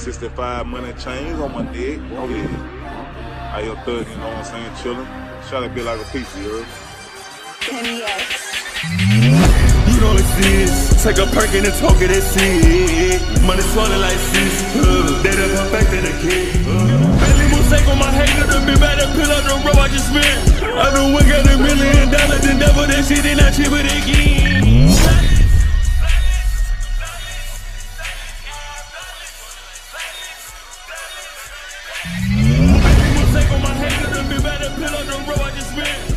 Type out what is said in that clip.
65 money chains on my neck. Oh yeah. I your thug, you know what I'm saying, chillin'. Try to be like a piece, you heard? You know it's this. Take a perk and talk it, that's it. Money swollen like sis. They done perfected the kid. Barely mistake on my hater, done been by the pill on the road I just spent. I done went got $1 million, then double that shit, then I chip it again. Barely mistake on my hater, done been by the pill on the road I just spent.